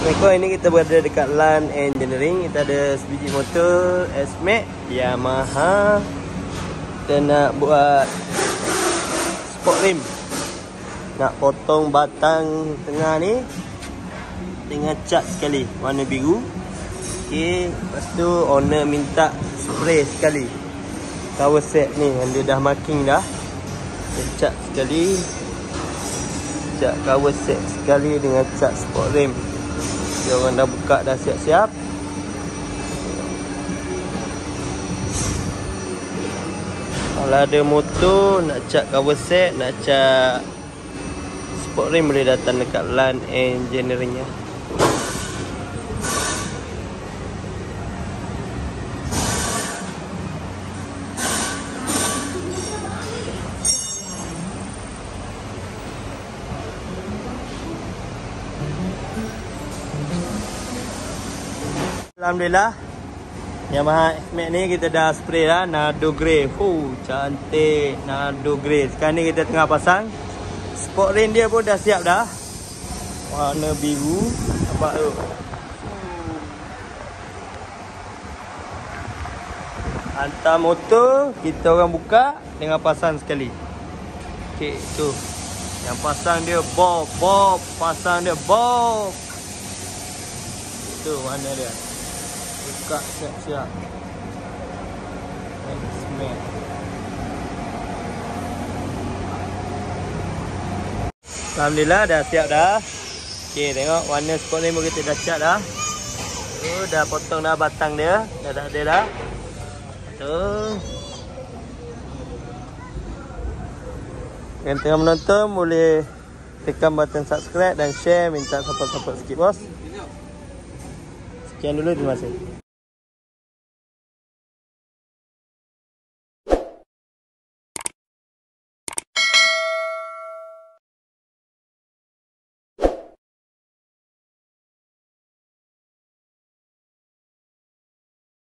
Assalamualaikum, ini kita berada dekat LAN Engineering. Kita ada sebiji motor S-Max Yamaha. Kita nak buat sport rim, nak potong batang tengah ni dengan cat sekali warna biru. Okey, lepas tu owner minta spray sekali cover set ni yang dia dah marking dah. Dia cat sekali, cat cover set sekali dengan cat sport rim. Dia orang dah buka, dah siap-siap. Kalau ada motor nak cat cover set, nak cat sport rim, boleh datang dekat LAN Engineering ya. Alhamdulillah, Yamaha S-Max ni kita dah spray dah Nardo Grey. Cantik Nardo Grey. Sekarang ni kita tengah pasang sport rim, dia pun dah siap dah. Warna biru. Nampak tu. Hantar motor, kita orang buka dengan pasang sekali. Okey, tu. Yang pasang dia bob, pasang dia bob. Tu warna dia. Buka siap-siap. S-Max. Alhamdulillah dah siap dah. Okey, tengok warna sport rim kita dah cat dah. Tu dah potong dah batang dia. Dah tak ada dah. Tu. Yang tengah menonton boleh tekan button subscribe dan share, minta support sikit bos. Sekian dulu, terima kasih.